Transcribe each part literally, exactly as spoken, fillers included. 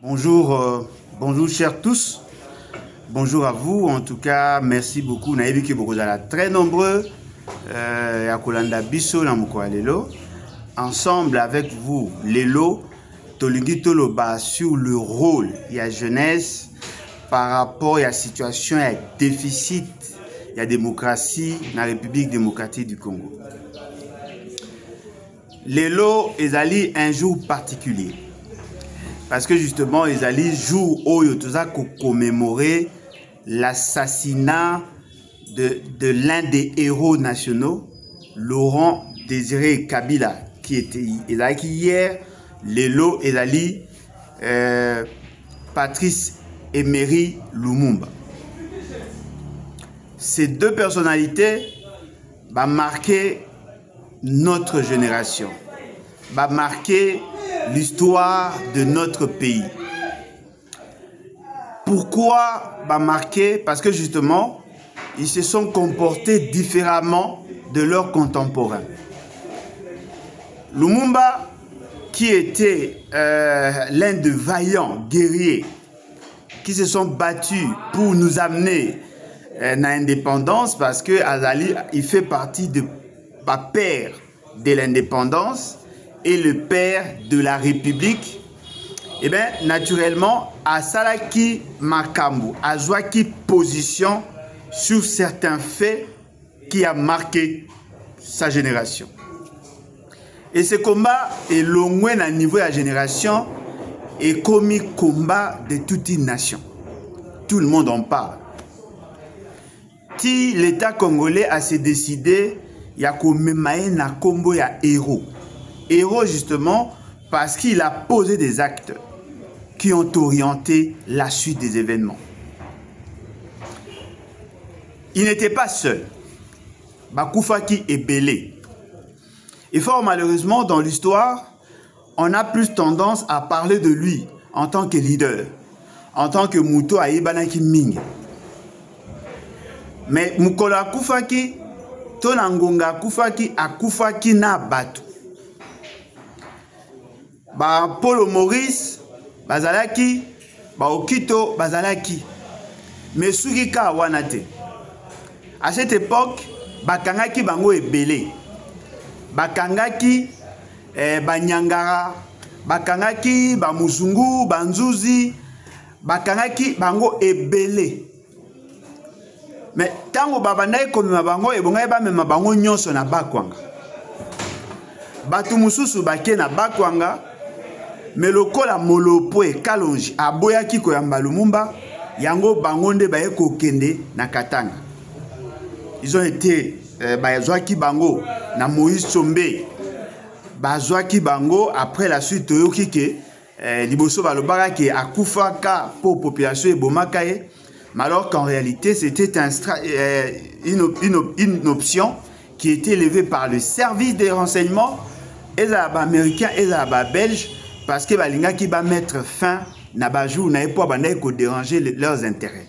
Bonjour, euh, bonjour chers tous. Bonjour à vous. En tout cas, merci beaucoup. Naïbi qui beaucoup très nombreux. Euh, Kolanda Bisso na Lelo. Ensemble avec vous, Lelo, Tolingi Toloba sur le rôle de la jeunesse par rapport à la situation, à déficit de la démocratie dans la République démocratique du Congo. Lelo est un jour particulier. Parce que justement, ils allaient jour où ils ont commémorer l'assassinat de, de l'un des héros nationaux, Laurent Désiré Kabila, qui était hier, Lelo Ezali, euh, Patrice Emery Lumumba. Ces deux personnalités ont marqué notre génération, ont marqué l'histoire de notre pays. Pourquoi bah marquer? Parce que justement, ils se sont comportés différemment de leurs contemporains. Lumumba, qui était euh, l'un de vaillants guerriers qui se sont battus pour nous amener euh, à l'indépendance, parce que Azali, il fait partie de ma père de l'indépendance et le père de la République. Et bien, naturellement, Asalaki Makambu, Azwaki position sur certains faits qui a marqué sa génération. Et ce combat est loin à niveau de la génération et comme un combat de toute une nation. Tout le monde en parle. Si l'État congolais a se décidé, il y a comme un combo, il y a héros. Héros justement parce qu'il a posé des actes qui ont orienté la suite des événements. Il n'était pas seul. Bakoufaki est belé. Et fort malheureusement, dans l'histoire, on a plus tendance à parler de lui en tant que leader, en tant que Mouto Aïbanaki Ming. Mais Mukola Koufaki, Tonangonga Koufaki, Akoufaki na Batu. Ba Paulo Maurice, Bazalaki, ba Okito, Bazalaki. Mais Sugika Wanate. À cette époque, Bakangaki Bango est belé. Bakangaki, eh, Banyangara, Bakangaki, Bamuzungu, Banzuzi, Bakangaki Bango est belé. Mais tango Babanaï comme Bango et Bongaï Bamema Bango Nyonso na Bakwanga. Batu Mususu Bake na Bakwanga. Mais le kola molopo et kalonji aboya kiko yamba Lumumba yango bangonde baye kokende na Katanga. Ils ont été euh, bazwaki bango na Moïse Tsombe bazwaki bango après la suite toyoki ke euh, liboso balobaka ke akufaka pour population et bomakaye, mais alors qu'en réalité c'était un euh, une, une, une option qui était élevée par le service des renseignements et les américains et les belges. Parce que Balinga qui va mettre fin na bajou na pas déranger leurs intérêts.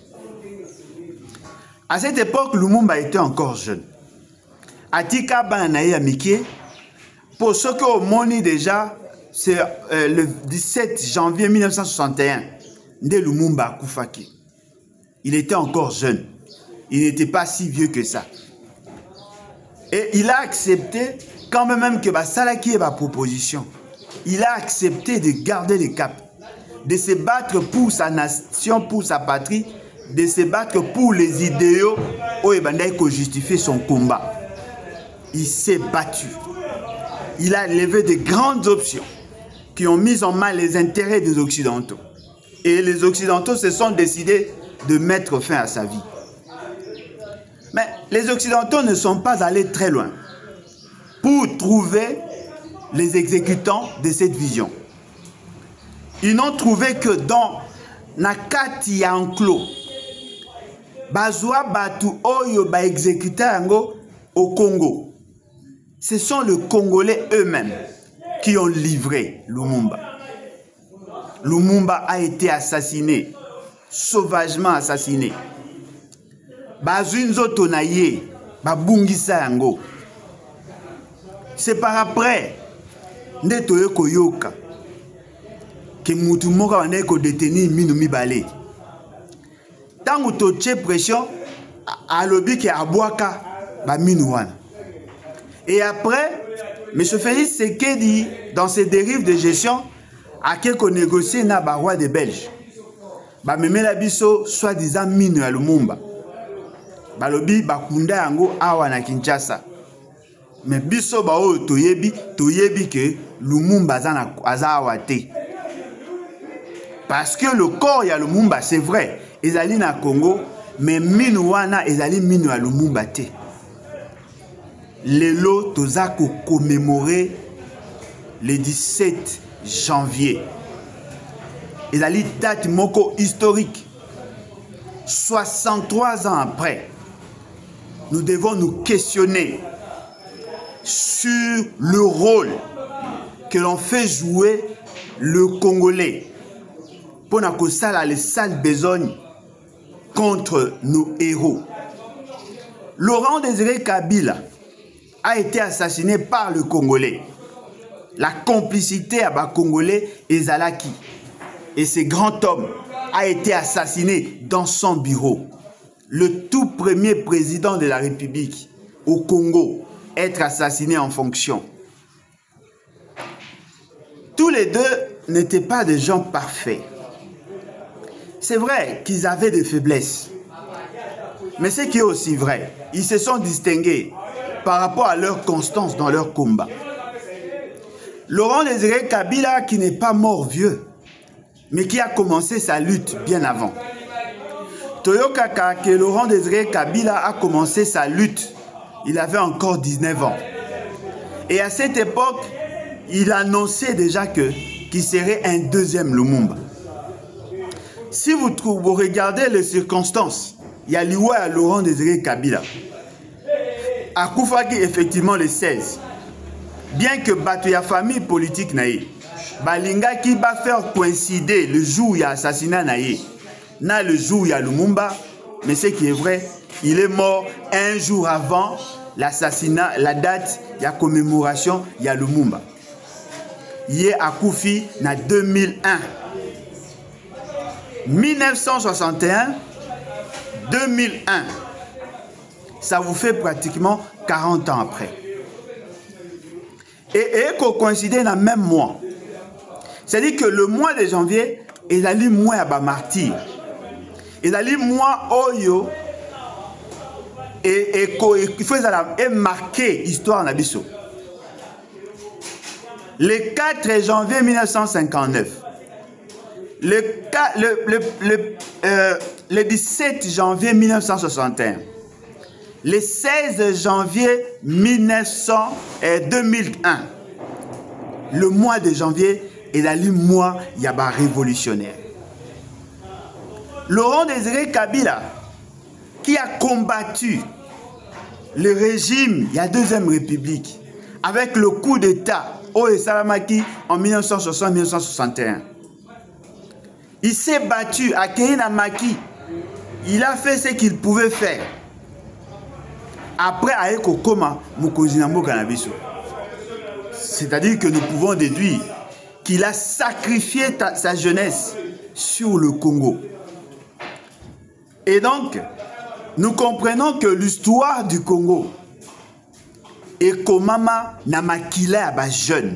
À cette époque, Lumumba était encore jeune. Atika Bananaï Amiki, pour ce que au Moni déjà, c'est euh, le dix-sept janvier mille neuf cent soixante et un, de Lumumba Koufaki. Il était encore jeune. Il n'était pas si vieux que ça. Et il a accepté quand même que Basalaki ait ma proposition. Il a accepté de garder le cap, de se battre pour sa nation, pour sa patrie, de se battre pour les idéaux où il a justifié son combat. Il s'est battu. Il a levé de grandes options qui ont mis en main les intérêts des Occidentaux. Et les Occidentaux se sont décidés de mettre fin à sa vie. Mais les Occidentaux ne sont pas allés très loin pour trouver les exécutants de cette vision. Ils n'ont trouvé que dans Nakati Yanklo, Bazwa Batu Oyo ba exécutant au Congo. Ce sont les Congolais eux-mêmes qui ont livré Lumumba. Lumumba a été assassiné, sauvagement assassiné. Bazunzo Tonaye, Babungisa Yango. C'est par après Netoyo Koyoka que mutu moko wana ko détenir minu mibale. Tango to tche pression alobi ke abwaka ba minu wana. Et après, M. Félix Tshisekedi, dans ses dérives de gestion, a quelque négocié na ba roi des Belges. Ba memela biso soi-disant minu ya Lumumba. Balobi bakunda yango awa na Kinshasa. Mais biso ba o toyebi toyebi que Lumumba azana azawa te. Parce que le corps ya Lumumba c'est vrai, ezali na Congo, mais minu wana ezali minu ya Lumumba te. Lelo toza ko commémorer le dix-sept janvier. Ezali date moko historique. soixante-trois ans après, nous devons nous questionner sur le rôle que l'on fait jouer le Congolais pour que ça a les sales besognes contre nos héros. Laurent Désiré Kabila a été assassiné par le Congolais. La complicité à bas Congolais et Zalaki. Et ce grand homme a été assassiné dans son bureau. Le tout premier président de la République au Congo être assassiné en fonction. Tous les deux n'étaient pas des gens parfaits. C'est vrai qu'ils avaient des faiblesses. Mais ce qui est aussi vrai, ils se sont distingués par rapport à leur constance dans leur combat. Laurent Désiré Kabila, qui n'est pas mort vieux, mais qui a commencé sa lutte bien avant. Toyokaka, que Laurent Désiré Kabila a commencé sa lutte, il avait encore dix-neuf ans. Et à cette époque, il annonçait déjà que qu'il serait un deuxième Lumumba. Si vous, vous regardez les circonstances, il y a l'Iwa à Laurent Désiré Kabila. À Koufaki, effectivement, le seize. Bien que Batoya famille politique naïe, Balinga qui va faire coïncider le jour où il y a assassinat naïe, na le jour où il y a Lumumba, mais ce qui est vrai, il est mort un jour avant l'assassinat, la date, il y a commémoration, il y a Lumumba. Il est à Koufi en deux mille un. mille neuf cent soixante et un, deux mille un. Ça vous fait pratiquement quarante ans après. Et, et qu'on coïncide dans le même mois. C'est-à-dire que le mois de janvier, il a lu moi à martyr. Il a lu moi oyo et et il faut et marquer histoire nabiso. Le quatre janvier mille neuf cent cinquante-neuf. Le, le, le, le, euh, le dix-sept janvier mille neuf cent soixante et un. Le seize janvier mille neuf cents, euh, deux mille un. Le mois de janvier, il a lu mois Yaba révolutionnaire. Laurent Désiré Kabila, qui a combattu le régime, la Deuxième République, avec le coup d'État au Salamaki en mille neuf cent soixante à mille neuf cent soixante et un. Il s'est battu à Keina Maki. Il a fait ce qu'il pouvait faire. Après, Aeko Koma, Mukozinambo Ganabiso. C'est-à-dire que nous pouvons déduire qu'il a sacrifié ta, sa jeunesse sur le Congo. Et donc, nous comprenons que l'histoire du Congo est Komama Namakila Aba jeune.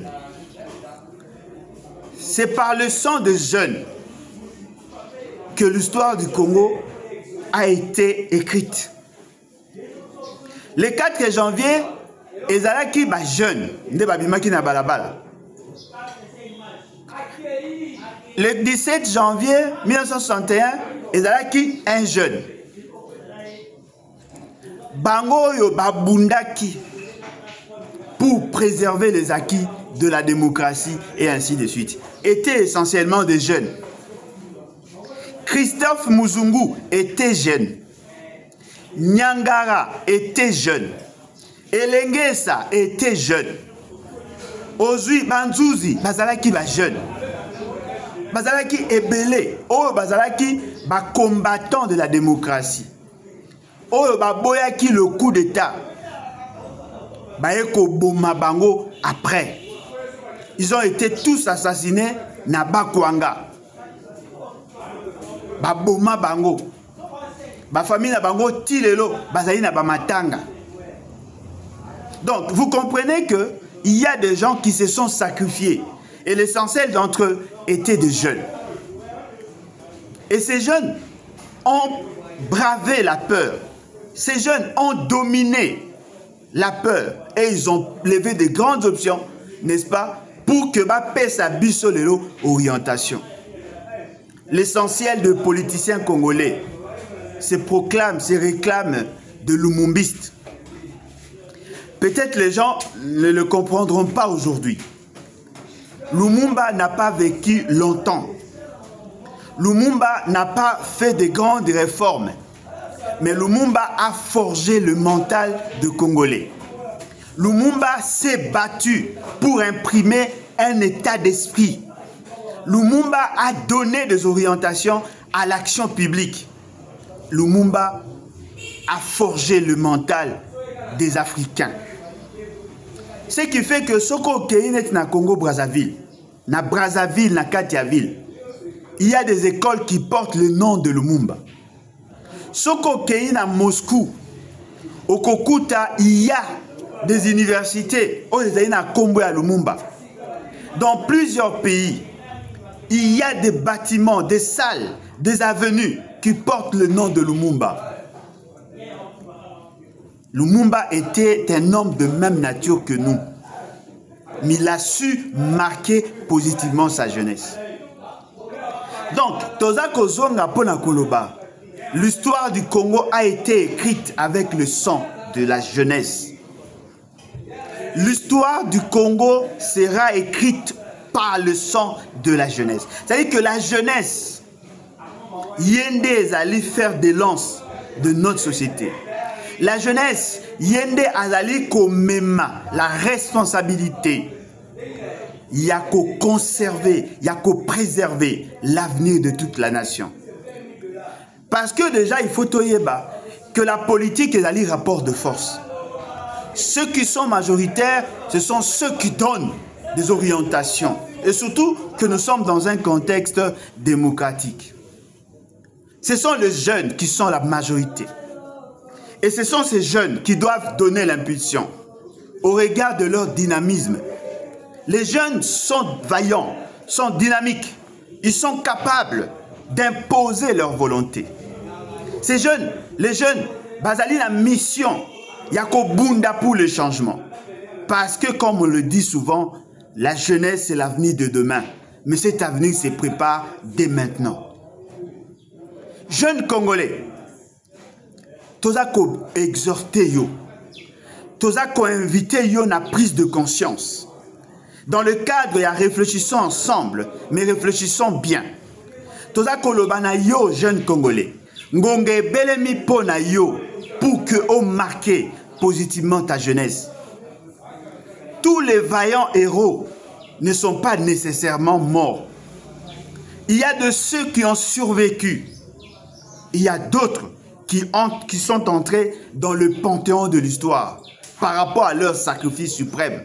C'est par le sang de jeunes que l'histoire du Congo a été écrite. Le quatre janvier, Ezalaki ba jeune, nde babimaki na balabala. Le dix-sept janvier mille neuf cent soixante et un, Ezalaki un jeune. Bango yo babundaki pour préserver les acquis de la démocratie et ainsi de suite. Étaient essentiellement des jeunes. Christophe Muzungu était jeune. Nyangara était jeune. Elengesa était jeune. Ozui Banzuzi, Bazalaki ba jeune. Bazalaki ebele. Oh, Bazalaki ba combattant de la démocratie. Oh, Baboyaki le coup d'État. Baeko Boma Bango après. Ils ont été tous assassinés na bakwanga. Ba boma bango. Ba famille na bango tilelo bazali na ba matanga. Donc vous comprenez que il y a des gens qui se sont sacrifiés et l'essentiel d'entre eux étaient des jeunes. Et ces jeunes ont bravé la peur. Ces jeunes ont dominé la peur et ils ont levé de grandes options, n'est-ce pas, pour que ba pesa biso lelo orientation. L'essentiel de politiciens congolais se proclame, se réclame de lumumbistes. Peut-être les gens ne le comprendront pas aujourd'hui. Lumumba n'a pas vécu longtemps. Lumumba n'a pas fait de grandes réformes. Mais Lumumba a forgé le mental de Congolais. Lumumba s'est battu pour imprimer un état d'esprit. Lumumba a donné des orientations à l'action publique. Lumumba a forgé le mental des Africains. Ce qui fait que Soko Keinet na Congo-Brazzaville, na Brazzaville, na Katiaville, il y a des écoles qui portent le nom de Lumumba. Soko Kei na Moscou, au Kokuta, il y a des universités au na Kombo à Lumumba. Dans plusieurs pays, il y a des bâtiments, des salles, des avenues qui portent le nom de Lumumba. Lumumba était un homme de même nature que nous, mais il a su marquer positivement sa jeunesse. Donc, Tozako Zonga Pona Koloba, l'histoire du Congo a été écrite avec le sang de la jeunesse. L'histoire du Congo sera écrite par le sang de la jeunesse. C'est-à-dire que la jeunesse, Yende allait faire des lances de notre société. La jeunesse, Yende allait komema la responsabilité. Il y a qu'à conserver, il y a qu'à préserver l'avenir de toute la nation. Parce que déjà, il faut toyeba que la politique est un rapport de force. Ceux qui sont majoritaires, ce sont ceux qui donnent des orientations. Et surtout que nous sommes dans un contexte démocratique. Ce sont les jeunes qui sont la majorité. Et ce sont ces jeunes qui doivent donner l'impulsion au regard de leur dynamisme. Les jeunes sont vaillants, sont dynamiques. Ils sont capables d'imposer leur volonté. Ces jeunes, les jeunes, bazali la mission, yako bunda pour le changement. Parce que comme on le dit souvent, la jeunesse c'est l'avenir de demain. Mais cet avenir se prépare dès maintenant. Jeunes Congolais, tozako exhorter yo, tozako inviter yo na prise de conscience. Dans le cadre, il y a réfléchissons ensemble, mais réfléchissons bien. Tozako lobana yo, jeunes Congolais, ngonge belemi pona yo, pour que on marque positivement ta jeunesse. Tous les vaillants héros ne sont pas nécessairement morts. Il y a de ceux qui ont survécu. Il y a d'autres qui, qui sont entrés dans le panthéon de l'histoire par rapport à leur sacrifice suprême.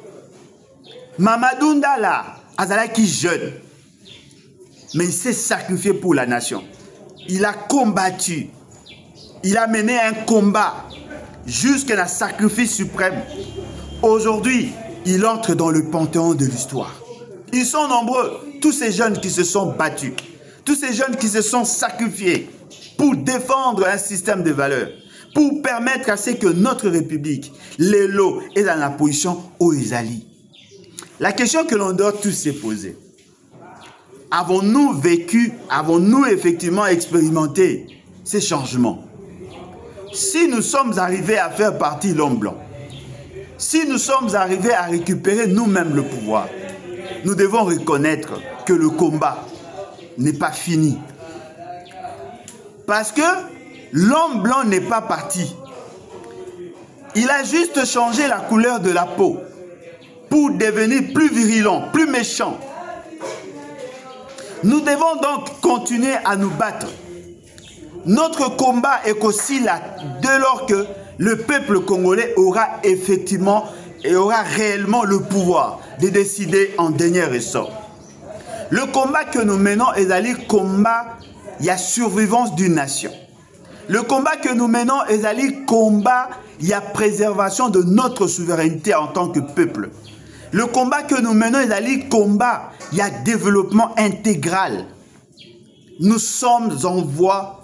Mamadou Ndala, azalaki jeune, mais il s'est sacrifié pour la nation. Il a combattu. Il a mené un combat jusqu'à la sacrifice suprême. Aujourd'hui, il entre dans le panthéon de l'histoire. Ils sont nombreux, tous ces jeunes qui se sont battus, tous ces jeunes qui se sont sacrifiés pour défendre un système de valeurs, pour permettre à ce que notre République, les lots, est dans la position où ils allient. La question que l'on doit tous se poser, avons-nous vécu, avons-nous effectivement expérimenté ces changements? Si nous sommes arrivés à faire partie l'homme blanc, si nous sommes arrivés à récupérer nous-mêmes le pouvoir, nous devons reconnaître que le combat n'est pas fini. Parce que l'homme blanc n'est pas parti. Il a juste changé la couleur de la peau pour devenir plus virulent, plus méchant. Nous devons donc continuer à nous battre. Notre combat est aussi là dès lors que le peuple congolais aura effectivement et aura réellement le pouvoir de décider en dernier ressort. Le combat que nous menons est le combat, il y a survivance d'une nation. Le combat que nous menons est le combat, il y a préservation de notre souveraineté en tant que peuple. Le combat que nous menons est le combat, il y a développement intégral. Nous sommes en voie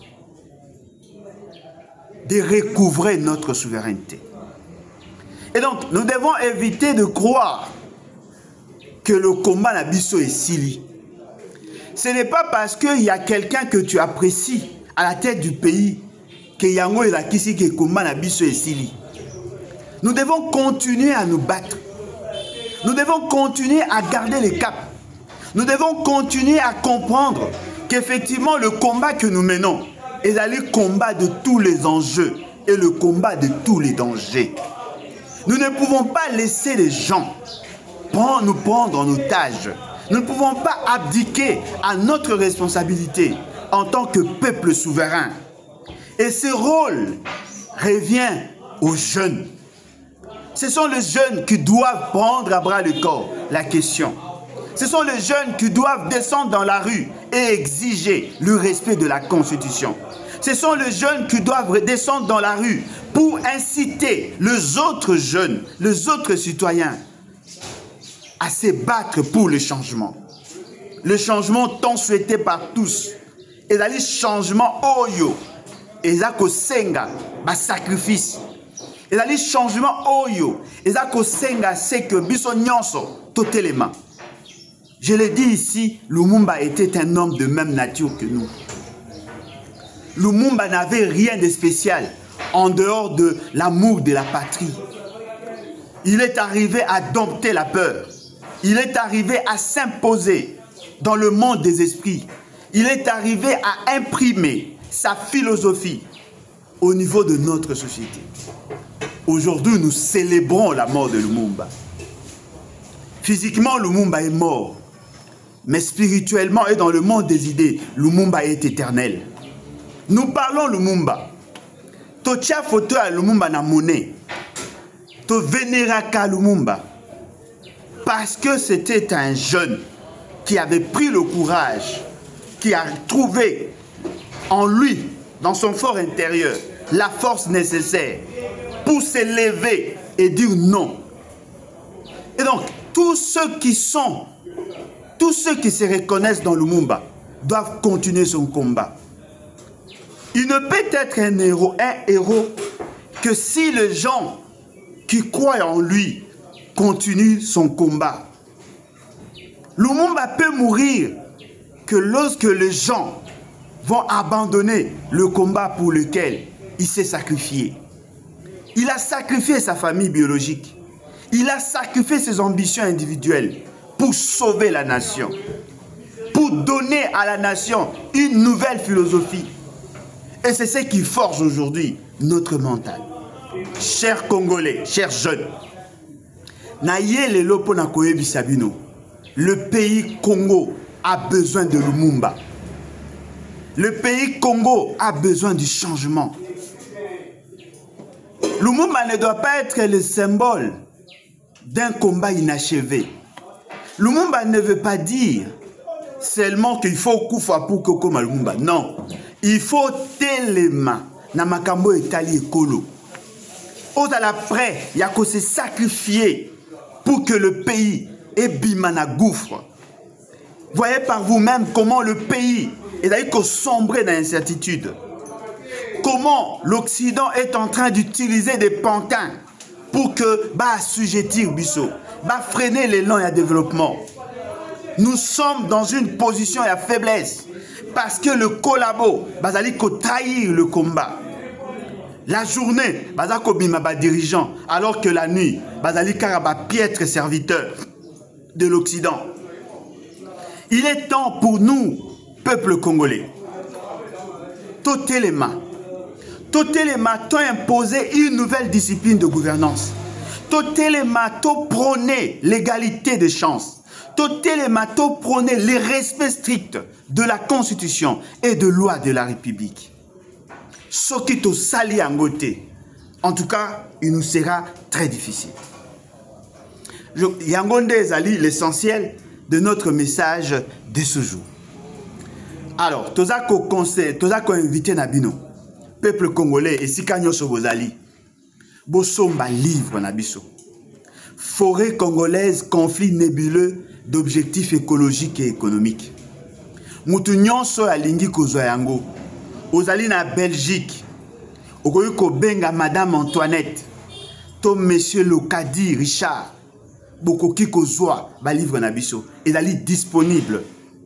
de recouvrer notre souveraineté. Et donc, nous devons éviter de croire que le combat n'a biso et sili. Ce n'est pas parce qu'il y a quelqu'un que tu apprécies à la tête du pays que yango et la kisi que combat n'a biso et sili. Nous devons continuer à nous battre. Nous devons continuer à garder les caps. Nous devons continuer à comprendre qu'effectivement le combat que nous menons est le combat de tous les enjeux et le combat de tous les dangers. Nous ne pouvons pas laisser les gens prendre, nous prendre en otage. Nous ne pouvons pas abdiquer à notre responsabilité en tant que peuple souverain. Et ce rôle revient aux jeunes. Ce sont les jeunes qui doivent prendre à bras le corps la question. Ce sont les jeunes qui doivent descendre dans la rue et exiger le respect de la Constitution. Ce sont les jeunes qui doivent descendre dans la rue pour inciter les autres jeunes, les autres citoyens à se battre pour le changement. Le changement tant souhaité par tous. Et le changement oyo. Et ça senga ba sacrifice. Et le changement oyo. Et ça senga c'est que biso nyonso totelema. Je l'ai dit ici, Lumumba était un homme de même nature que nous. Lumumba n'avait rien de spécial en dehors de l'amour de la patrie. Il est arrivé à dompter la peur. Il est arrivé à s'imposer dans le monde des esprits. Il est arrivé à imprimer sa philosophie au niveau de notre société. Aujourd'hui, nous célébrons la mort de Lumumba. Physiquement, Lumumba est mort. Mais spirituellement et dans le monde des idées, Lumumba est éternel. Nous parlons Lumumba. Totia photo à Lumumba na monnaie. To vénéraka Lumumba. Parce que c'était un jeune qui avait pris le courage, qui a trouvé en lui, dans son fort intérieur, la force nécessaire pour se lever et dire non. Et donc, tous ceux qui sont, tous ceux qui se reconnaissent dans Lumumba doivent continuer son combat. Il ne peut être un héros, un héros que si les gens qui croient en lui continuent son combat. Lumumba peut mourir que lorsque les gens vont abandonner le combat pour lequel il s'est sacrifié. Il a sacrifié sa famille biologique. Il a sacrifié ses ambitions individuelles pour sauver la nation. Pour donner à la nation une nouvelle philosophie. Et c'est ce qui forge aujourd'hui notre mental. Chers Congolais, chers jeunes, le pays Congo a besoin de Lumumba. Le pays Congo a besoin du changement. Lumumba ne doit pas être le symbole d'un combat inachevé. Lumumba ne veut pas dire seulement qu'il faut Koufa pour que comme Lumumba. Non. Il faut téléma na makambo etali ekolo. Ozala prêt, il y a qu'à se sacrifier pour que le pays ait bimana gouffre. Voyez par vous-même comment le pays est d'ailleurs qu'au sombrer dans l'incertitude. Comment l'Occident est en train d'utiliser des pantins pour que bah assujettir biso, bah freiner l'élan et le développement. Nous sommes dans une position de faiblesse parce que le collabo bah allait trahir le combat. La journée, bazako bima ba dirigeant, alors que la nuit, bazali karaba piètre serviteur de l'Occident. Il est temps pour nous, peuple congolais, t'ôter les mains, t'ôter les mains, t'ont imposé une nouvelle discipline de gouvernance. T'ôter les mains, t'ont prôné l'égalité des chances. T'ôter les mains, t'ont prôné le respect strict de la Constitution et de loi de la République. Ce qui est sali en côté, en tout cas, il nous sera très difficile. Yangonde Zali, l'essentiel, de notre message de ce jour. Alors, toza ko conseil, toza ko invité Nabino, peuple congolais et sikanyo sobozali, bosomba livre Nabiso. Forêt congolaise, conflit nébuleux d'objectifs écologiques et économiques. Mutu nyonso alingi kozwa yango. Ozali na Belgique. Okoyi ko benga Madame Antoinette. To Monsieur Lokadi Richard. Bokoki kozwa ba livre na biso. Ezali disponible.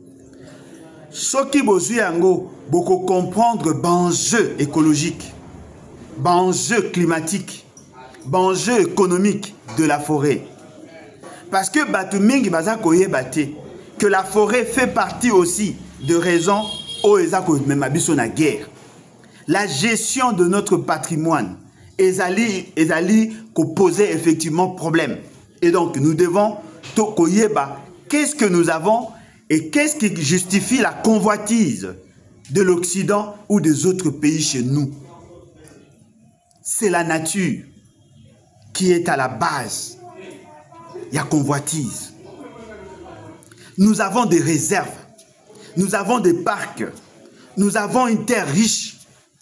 Soki bozwi yango boko comprendre banjeu écologique, banjeu climatique, banjeu économique de la forêt. Parce que batu mingi baza koyeba te que la forêt fait partie aussi de raisons où ezako même biso na guerre. La gestion de notre patrimoine ezali ezali ko poser effectivement problème. Et donc nous devons to koyeba qu'est-ce que nous avons et qu'est-ce qui justifie la convoitise de l'Occident ou des autres pays chez nous. C'est la nature qui est à la base. Il y a convoitise. Nous avons des réserves. Nous avons des parcs. Nous avons une terre riche.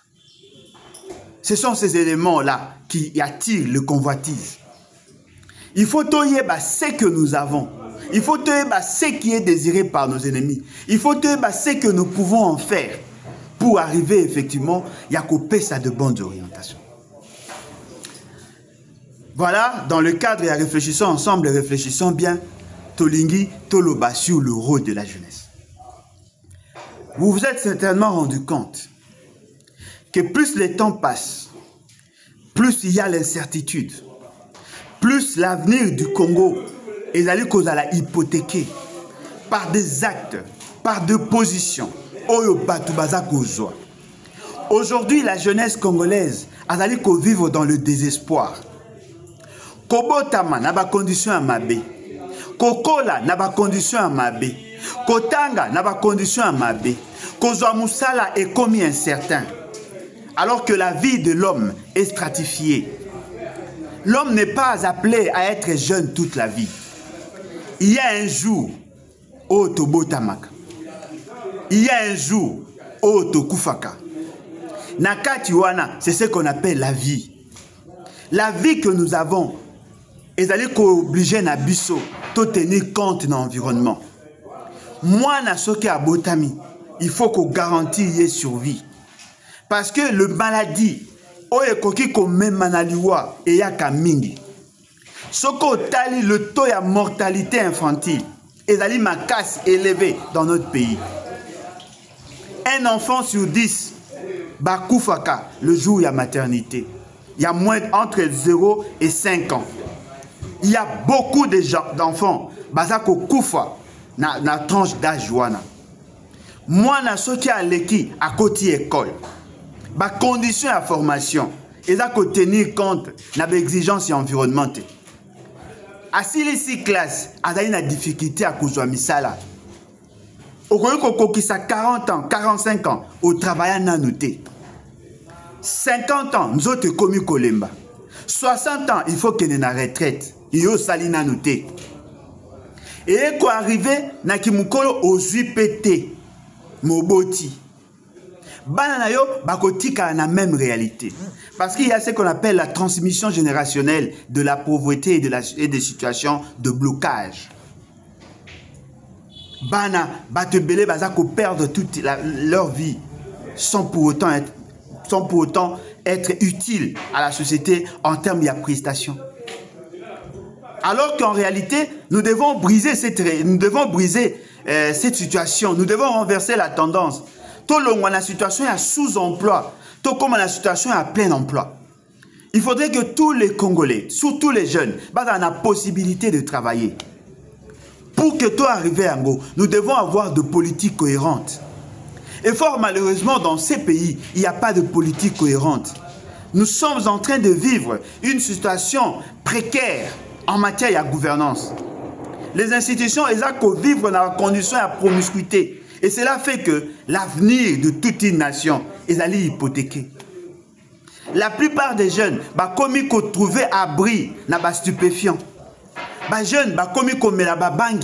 Ce sont ces éléments-là qui attirent le convoitise. Il faut toyeba ce que nous avons. Il faut toyeba ce qui est désiré par nos ennemis. Il faut toyeba ce que nous pouvons en faire pour arriver effectivement à couper ça de bonnes orientations. Voilà, dans le cadre et réfléchissons ensemble, réfléchissons bien, Tolingi, Toloba sur le rôle de la jeunesse. Vous vous êtes certainement rendu compte que plus le temps passe, plus il y a l'incertitude, plus l'avenir du Congo est allé cause à la hypothéquer par des actes, par des positions. Aujourd'hui, la jeunesse congolaise a allé vivre dans le désespoir. Kobotama n'a pas condition à Mabé. Kokola n'a pas condition à Mabé. Kotanga n'a pas condition à Mabé. Kozwa Moussala est commis incertain. Alors que la vie de l'homme est stratifiée. L'homme n'est pas appelé à être jeune toute la vie. Il y a un jour, au Tobotamaka. Il y a un jour, au Tokufaka. Nakatiwana, c'est ce qu'on appelle la vie. La vie que nous avons, est allé qu'obliger na biso de tenir compte de l'environnement. Moi, na soke à Botami, il faut qu'on garantisse survie. Parce que le maladie, oye koki ko même manaliwa et ya kamingi. Soko tali le taux de mortalité infantile est allé ma casse élevée dans notre pays. Un enfant sur dix, bakoufaka le jour de la maternité. Il y a moins entre zéro et cinq ans. Il y a beaucoup d'enfants bazako koufa na na tranche d'âge wana. Moi na soki a leki à côté école. Ba condition à formation et ça ko tenir compte na ba exigence environnementale. Asili si classe azali na difficulté à kozwa misala. Okoyo kokokisa quarante ans, quarante-cinq ans au travail na noté. cinquante ans nous autres commis kolemba. soixante ans il faut qu'il y ait une retraite. Iyo salina noté. Et quoi arriver na kimukolo ozui pété moboti. Banana yo bakotika na même réalité. Parce qu'il y a ce qu'on appelle la transmission générationnelle de la pauvreté et, de la, et des situations de blocage. Bana batebele bazako perdre toute la, leur vie sans pour autant être sans pour autant être utiles à la société en termes de prestation. Alors qu'en réalité, nous devons briser cette, nous devons briser, euh, cette situation. Nous devons renverser la tendance. Tout le monde, la situation est à sous-emploi. Tout comme la situation est à plein emploi. Il faudrait que tous les Congolais, surtout les jeunes, aient la possibilité de travailler. Pour que tout arrive à Ngo, nous devons avoir de politiques cohérentes. Et fort malheureusement, dans ces pays, il n'y a pas de politique cohérente. Nous sommes en train de vivre une situation précaire en matière de gouvernance. Les institutions, elles ont vivre dans la condition de promiscuité. Et cela fait que l'avenir de toute une nation est allé hypothéquer. La plupart des jeunes, bah, comme ils trouvent abri dans les stupéfiants. Les jeunes, bah, comme ils ont la bangi.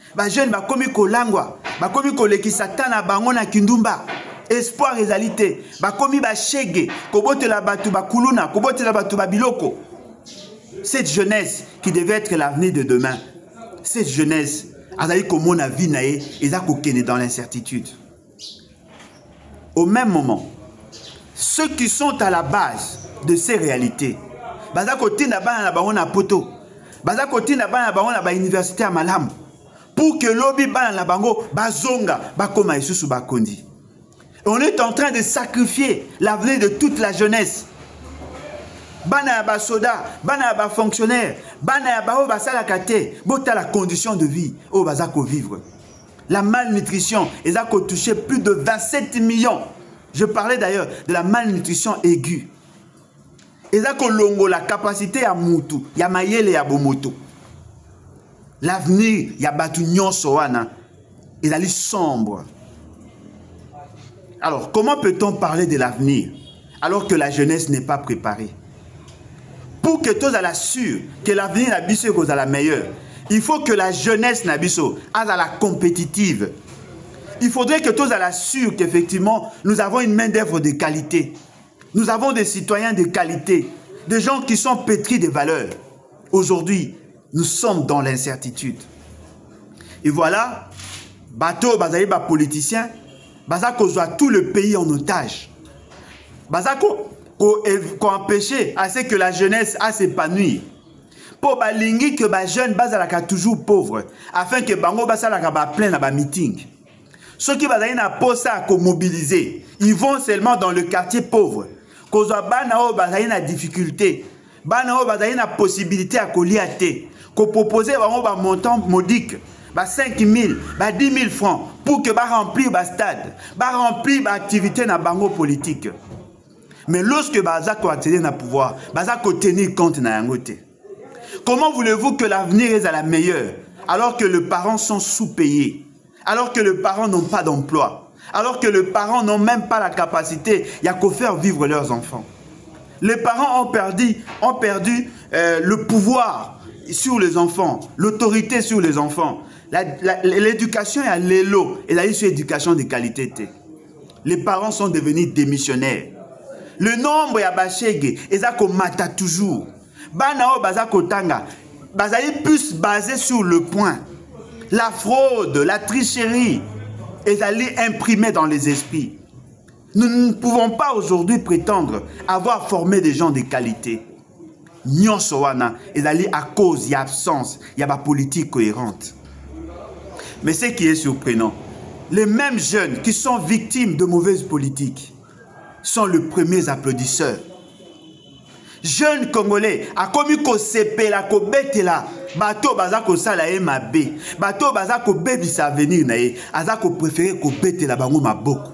ba jeune ba komi ko langwa, ba komi ko lekisata na bango na kindumba. Espoir réalité, ba komi ba shege, ko botela batu ba kuluna, ko botela batu ba biloko. Cette jeunesse qui devait être l'avenir de demain, cette jeunesse, azali komona vie na ye, eza ko kene dans l'incertitude. Au même moment, ceux qui sont à la base de ces réalités, baza kotinda bana na bango na poto, baza kotinda bana na bango na ba université à malamu, pour que lobi bana na bango bazonga bakoma isusu bakondi. On est en train de sacrifier l'avenir de toute la jeunesse. Bana ya ba soda, bana ya ba fonctionnaire, bana ya ba o basala kate, bota la condition de vie o bazako vivre. La malnutrition, ils ont touché plus de vingt-sept millions. Je parlais d'ailleurs de la malnutrition aiguë. Ils ont la capacité à moutou, ya mayele ya bomoto. L'avenir, ya batu nyonso wana, ils allaient sombre. Alors, comment peut-on parler de l'avenir alors que la jeunesse n'est pas préparée? Pour que tous la sûre que l'avenir n'a biso cause à la meilleure, il faut que la jeunesse n'a biso à la compétitive. Il faudrait que tous la sûre qu'effectivement nous avons une main d'œuvre de qualité. Nous avons des citoyens de qualité, des gens qui sont pétris de valeurs. Aujourd'hui, nous sommes dans l'incertitude. Et voilà, bateau bazali ba politicien, bazako joue tout le pays en otage. Bazako ko empêcher à ce que la jeunesse a s'épanouir. Pour balingi que ba jeune bazalaka toujours pauvre afin que bango basalaka ba plein na ba meeting. Ceux qui bazali na posa à mobiliser, ils vont seulement dans le quartier pauvre. Kozwa bana o bazali na difficulté, bana o bazali na possibilité à koliate, ko proposer bango ba montant modique. Bah cinq mille, bah dix mille francs pour que bah remplir bah stade, bah remplir bah activité na bango politique. Mais lorsque bah zako accéder na pouvoir, bah zako tenir compte na yangote. Comment voulez-vous que l'avenir est à la meilleure alors que les parents sont sous-payés, alors que les parents n'ont pas d'emploi, alors que les parents n'ont même pas la capacité à faire vivre leurs enfants? Les parents ont perdu, ont perdu euh, le pouvoir sur les enfants, l'autorité sur les enfants. L'éducation est à l'élo et là, il y a une éducation de qualité. Les parents sont devenus démissionnaires. Le nombre ya bachege ezako mata toujours. Banao bazako tanga, bazali plus basé sur le point. La fraude, la tricherie, ezali imprimé dans les esprits. Nous ne pouvons pas aujourd'hui prétendre avoir formé des gens de qualité. Nyonso wana ezali à cause y a absence, il y a ba politique cohérente. Mais ce qui est surprenant, les mêmes jeunes qui sont victimes de mauvaises politiques sont les premiers applaudisseurs. Jeunes Congolais, a commis ko sepela ko betela, bato bazako sala e mabe, bato bazako bebisa venir na ye, azako préféré ko betela bango maboko.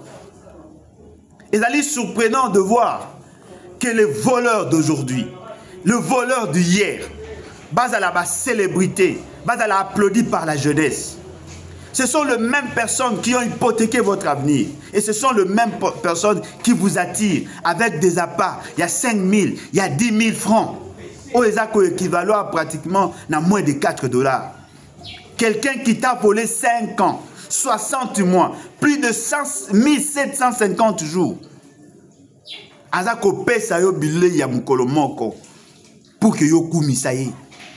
Et c'est surprenant de voir que les voleurs d'aujourd'hui, le voleur d'hier, base à la célébrité, base à la applaudi par la jeunesse. Ce sont les mêmes personnes qui ont hypothéqué votre avenir. Et ce sont les mêmes personnes qui vous attirent avec des appâts. Il y a cinq mille, il y a dix mille francs. Au équivalent à pratiquement à moins de quatre dollars. Quelqu'un qui t'a volé cinq ans, soixante mois, plus de mille sept cent cinquante jours. Azako pesa yo bile ya mukolo moko pour que yo kumisaye.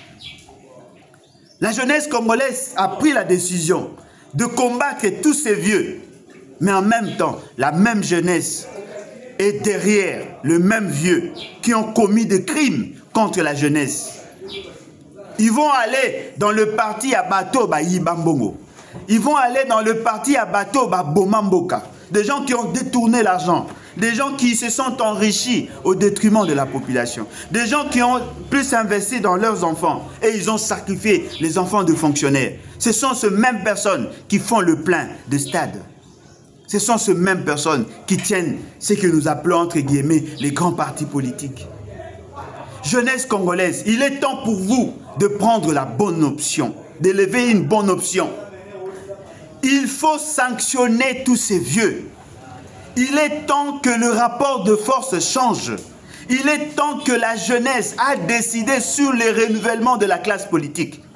La jeunesse congolaise a pris la décision de combattre tous ces vieux. Mais en même temps, la même jeunesse est derrière le même vieux qui ont commis des crimes contre la jeunesse. Ils vont aller dans le parti à bateau ba Yibambongo. Ils vont aller dans le parti à bateau ba Bomamboka. Des gens qui ont détourné l'argent. Des gens qui se sont enrichis au détriment de la population. Des gens qui ont plus investi dans leurs enfants et ils ont sacrifié les enfants de fonctionnaires. Ce sont ces mêmes personnes qui font le plein de stades. Ce sont ces mêmes personnes qui tiennent ce que nous appelons entre guillemets les grands partis politiques. Jeunesse congolaise, il est temps pour vous de prendre la bonne option, d'élever une bonne option. Il faut sanctionner tous ces vieux. Il est temps que le rapport de force change. Il est temps que la jeunesse a décidé sur le renouvellement de la classe politique.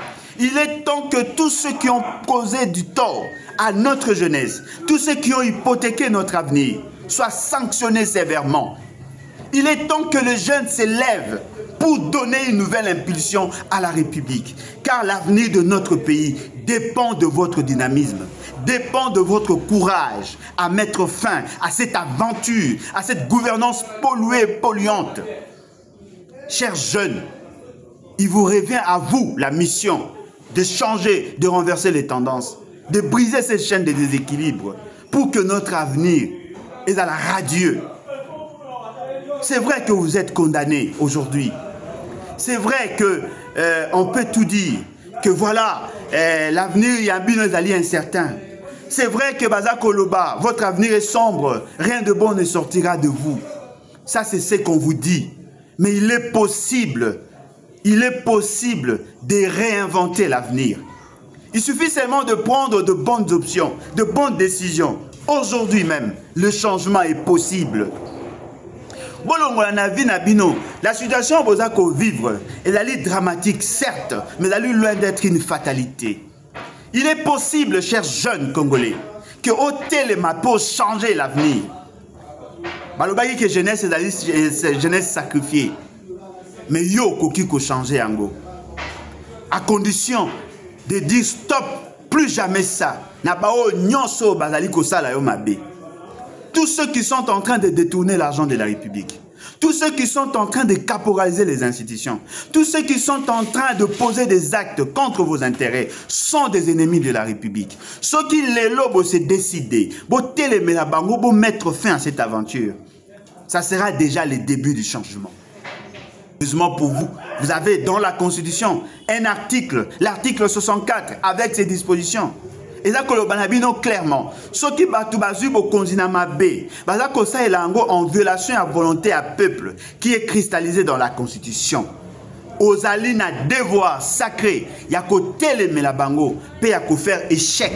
Il est temps que tous ceux qui ont causé du tort à notre jeunesse, tous ceux qui ont hypothéqué notre avenir, soient sanctionnés sévèrement. Il est temps que les jeunes s'élèvent pour donner une nouvelle impulsion à la République. Car l'avenir de notre pays dépend de votre dynamisme, dépend de votre courage à mettre fin à cette aventure, à cette gouvernance polluée et polluante. Chers jeunes, il vous revient à vous la mission de changer, de renverser les tendances, de briser ces chaînes de déséquilibre pour que notre avenir est à la radieux. C'est vrai que vous êtes condamnés aujourd'hui. C'est vrai que euh, on peut tout dire, que voilà, euh, l'avenir y a un incertain. C'est vrai que Baza Koloba, votre avenir est sombre, rien de bon ne sortira de vous. Ça, c'est ce qu'on vous dit. Mais il est possible, il est possible de réinventer l'avenir. Il suffit seulement de prendre de bonnes options, de bonnes décisions. Aujourd'hui même, le changement est possible. La situation que vous vivre est dramatique, certes, mais elle est loin d'être une fatalité. Il est possible, chers jeunes Congolais, que au téléma pour changer l'avenir. Balobaki que jeunesse est jeunesse sacrifiée. Mais yo koki ko changer ango. À condition de dire stop, plus jamais ça. Na bao nyonso bazali ko sala yo mabe. Tous ceux qui sont en train de détourner l'argent de la République, tous ceux qui sont en train de caporaliser les institutions, tous ceux qui sont en train de poser des actes contre vos intérêts sont des ennemis de la République. Ceux qui les lobes se décider, pour mettre fin à cette aventure, ça sera déjà le début du changement. Heureusement pour vous, vous avez dans la Constitution un article, l'article soixante-quatre, avec ses dispositions. Et ça, clairement, ceux qui battent au continent B, ça est en violation à volonté à peuple qui est cristallisé dans la Constitution. Aux alines à devoir sacré, il y a côté les Melabango, il y a qu'à faire échec.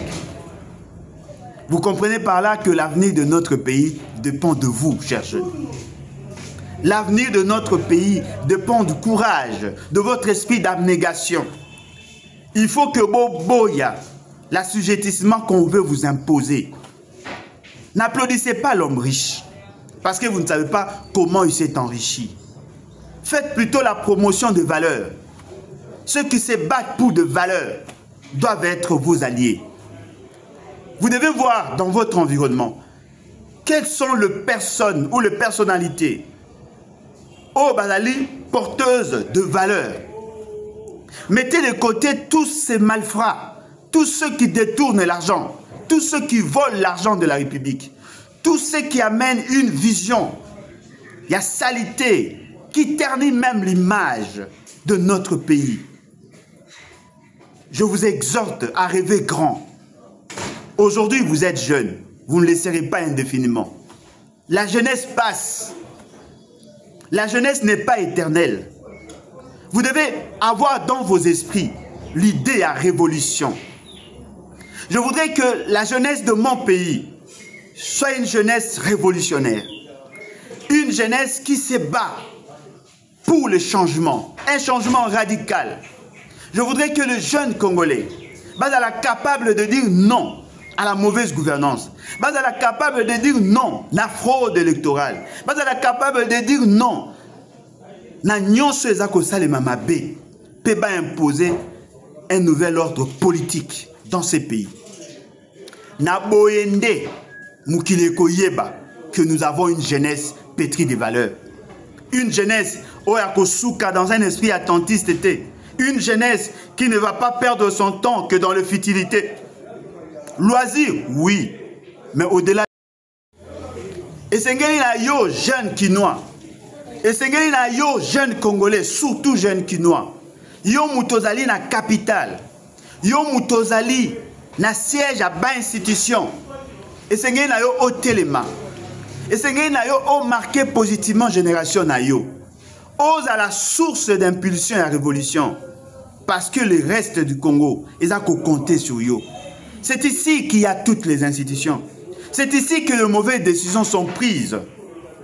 Vous comprenez par là que l'avenir de notre pays dépend de vous, chers jeunes. L'avenir de notre pays dépend du courage, de votre esprit d'abnégation. Il faut que Boboya, l'assujettissement qu'on veut vous imposer. N'applaudissez pas l'homme riche, parce que vous ne savez pas comment il s'est enrichi. Faites plutôt la promotion de valeurs. Ceux qui se battent pour de valeurs doivent être vos alliés. Vous devez voir dans votre environnement quelles sont les personnes ou les personnalités au Bazali porteuses de valeurs. Mettez de côté tous ces malfrats, tous ceux qui détournent l'argent, tous ceux qui volent l'argent de la République, tous ceux qui amènent une vision, il y a salité, qui ternit même l'image de notre pays. Je vous exhorte à rêver grand. Aujourd'hui, vous êtes jeunes, vous ne laisserez pas indéfiniment. La jeunesse passe. La jeunesse n'est pas éternelle. Vous devez avoir dans vos esprits l'idée à révolution. Je voudrais que la jeunesse de mon pays soit une jeunesse révolutionnaire. Une jeunesse qui se bat pour le changement. Un changement radical. Je voudrais que le jeune Congolais soit capable de dire non à la mauvaise gouvernance. Soit capable de dire non à la fraude électorale. Soit capable de dire non na nyonso ezako salema mabe. Peut imposer un nouvel ordre politique dans ces pays. Na boyende mukile koyeba que nous avons une jeunesse pétrie de valeurs. Une jeunesse oyakosuka dans un esprit attentiste. Une jeunesse qui ne va pas perdre son temps que dans le futilité. Loisir, oui, mais au-delà. Et c'est na yo jeune Kinois. Et c'est na yo jeune Congolais, surtout jeune Kinois. Yo mutozali na capitale. Yo mutozali na siège à bas institution. Et c'est na yo au téléma. Et c'est na yo au marqué positivement génération na yo. Ose à la source d'impulsion et à révolution. Parce que le reste du Congo, ils ont compté sur yo. C'est ici qu'il y a toutes les institutions. C'est ici que de mauvaises décisions sont prises.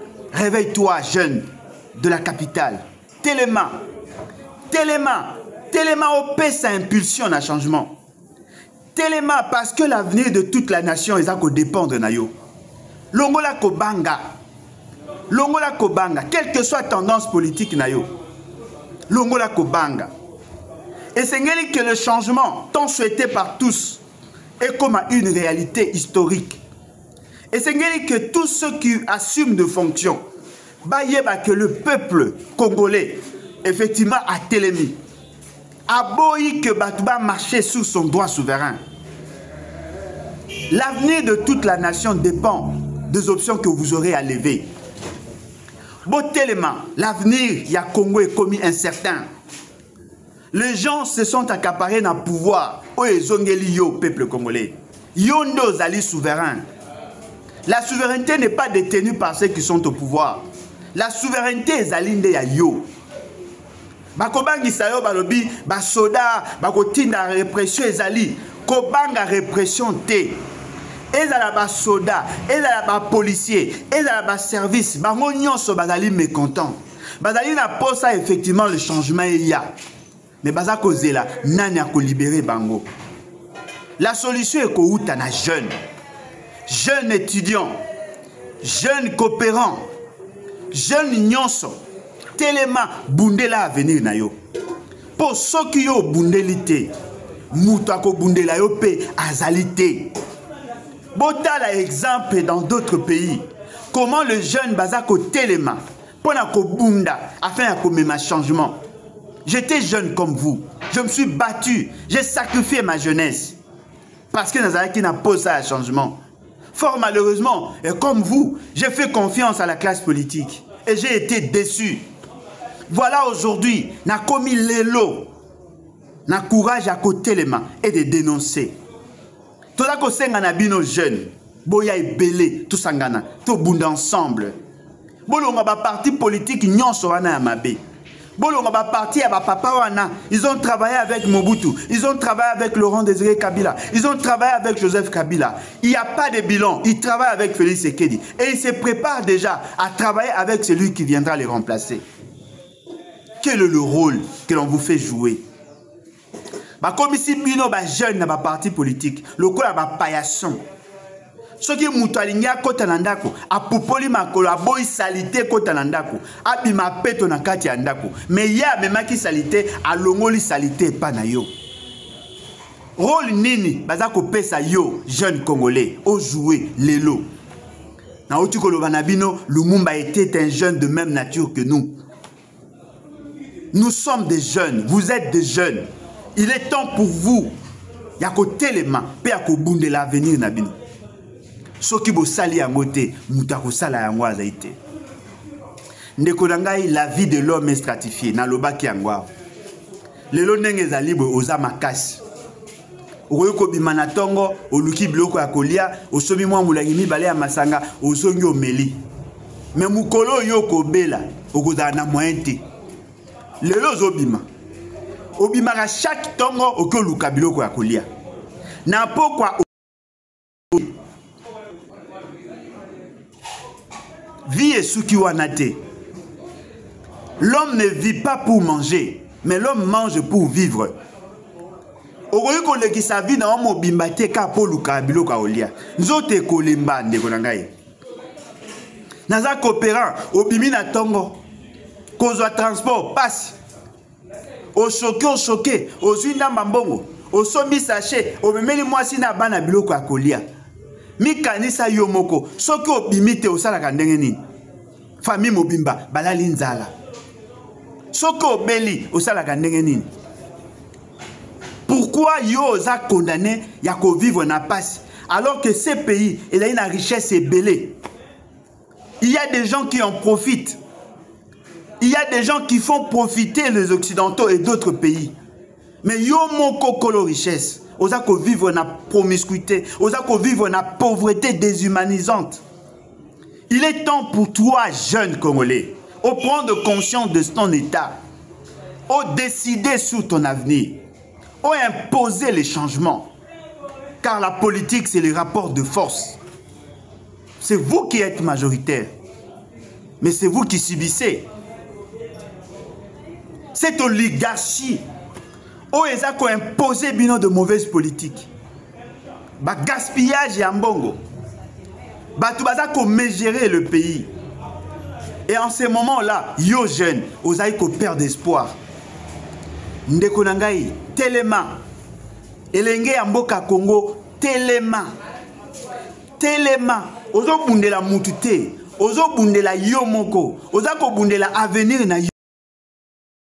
Réveille-toi, jeune de la capitale. Téléma. Téléma. Tellement O P sa impulsion na changement. Tellement parce que l'avenir de toute la nation est à dépendre de yo. Longola kobanga. Longola kobanga. Quelle que soit tendance politique na yo. Longola kobanga. Et c'est que le changement, tant souhaité par tous, est comme une réalité historique. Et c'est que tous ceux qui assument de fonctions, bah que le peuple congolais, effectivement, a télémi. A boyi que Batouba marchait sous son droit souverain. L'avenir de toute la nation dépend des options que vous aurez à lever. Bon tellement, l'avenir, il y a Congo est commis incertain. Les gens se sont accaparés dans le pouvoir. Oh, ils ont yo peuple congolais. Yo nos alliés souverains. La souveraineté n'est pas détenue par ceux qui sont au pouvoir. La souveraineté est alinde ya yo. Bakobangi sayo balobi, ba soda, bakotinda répression ezali, kobanga répression té. Ezala ba soda, ezala ba policier, ezala ba service, bango nyonso bazali mécontent. Bazali na posa effectivement le changement il y a. Mais baza kozela nani a ko libérer bango. La solution est ko uta na jeune. Jeune étudiant, jeune coopérant, jeune nyonso. Tellement bundela avenir na yo. Pour ceux qui yo bundelité, muto ko bundela yo pe azalité. Botala exemple dans d'autres pays. Comment le jeune bazako telema pour na ko bunda afin de mettre un changement. J'étais jeune comme vous. Je me suis battu. J'ai sacrifié ma jeunesse. Parce que Nazaraki n'a pas ça à changement. Fort malheureusement, et comme vous, j'ai fait confiance à la classe politique. Et j'ai été déçu. Voilà aujourd'hui, n'a commis l'élo. N'a courage à côté les mains et de dénoncer. Tout ça que c'est un bino jeune. Boya et belé, tout sangana, tout bunda ensemble. Bolonga ba parti politique nyonso wana ya mabe. Bolonga ba parti ya ba papa wana, ils ont travaillé avec Mobutu, ils ont travaillé avec Laurent Désiré Kabila, ils ont travaillé avec Joseph Kabila. Il n'y a pas de bilan, ils travaillent avec Félix Sekedi et ils se préparent déjà à travailler avec celui qui viendra les remplacer. Quel est le rôle que l'on vous fait jouer? Bah comme ici bino ba jeune na ba parti politique, le ko la ba paillasson. Ce qui mutalinga kota nandako, a popoli makolo a boy salité kota nandako, a bima peto na kati ya ndako. Mais ya memaki salité a longoli salité pa na yo. Rôle nini bazako pesa yo jeune congolais au jouer lelo. Na otukolo banabino, Lumumba était un jeune de même nature que nous. Nous sommes des jeunes, vous êtes des jeunes. Il est temps pour vous. Yako telema pe yako bunde l'avenir nabino. Soki bo sali yangote, mutako sala yango azaite. Ndeko nangai la vie de l'homme est stratifiée na lobaki yango. Lelo ndenge ezali bo oza makasi. Okoyoko bimana tongo, oluki biloko ya kolia, osomi mwa mulangi mibale ya masanga, osongi omeli. Mais mukolo yo kobela, okozala na moyen te. Lelo ozobima. Obimaka chaque tongo okoluka biloko ya kolia. Na pokwa vie et souki wanate. L'homme ne vit pas pour manger, mais l'homme mange pour vivre. Okoyiko leki sa vie na omo bimbate ka poluka biloko olia. Nzote kolemba ndeko na ngai. Naza coopérant obimi na tongo. Kozwa transport passe. O choqué o choqué, o zwinda mbongo, o sombi sachet, o memeli mwasi na bana biloko akolia. Mi kanisa yo moko, soki obimite osalaka ndenge nini? Famille mobimba balali nzala. Soki obeli osalaka ndenge nini? Pourquoi yo oza condamné ya ko vivre na passe alors que ces pays il a une richesse ébélée? Il y a des gens qui en profitent. Il y a des gens qui font profiter les Occidentaux et d'autres pays. Mais yo moko kolo richesse. Oza ko vivre na promiscuité. Oza ko vivre na pauvreté déshumanisante. Il est temps pour toi, jeune Congolais, de prendre conscience de ton état. De décider sur ton avenir. De imposer les changements. Car la politique, c'est les rapports de force. C'est vous qui êtes majoritaire. Mais c'est vous qui subissez. Cette oligarchie oyo eza ko imposer bino de mauvaise politique. Ba gaspillage ya mbongo. Batu baza ko mesurer le pays. Et en ce moment-là, yo jeune, ozaï ko perdre d'espoir. Ndeko nangai, telema. Elenge ya mboka Congo, telema. Telema. Ozo bundela mutu te. Ozo bundela yo moko. Oza ko bundela avenir na yo.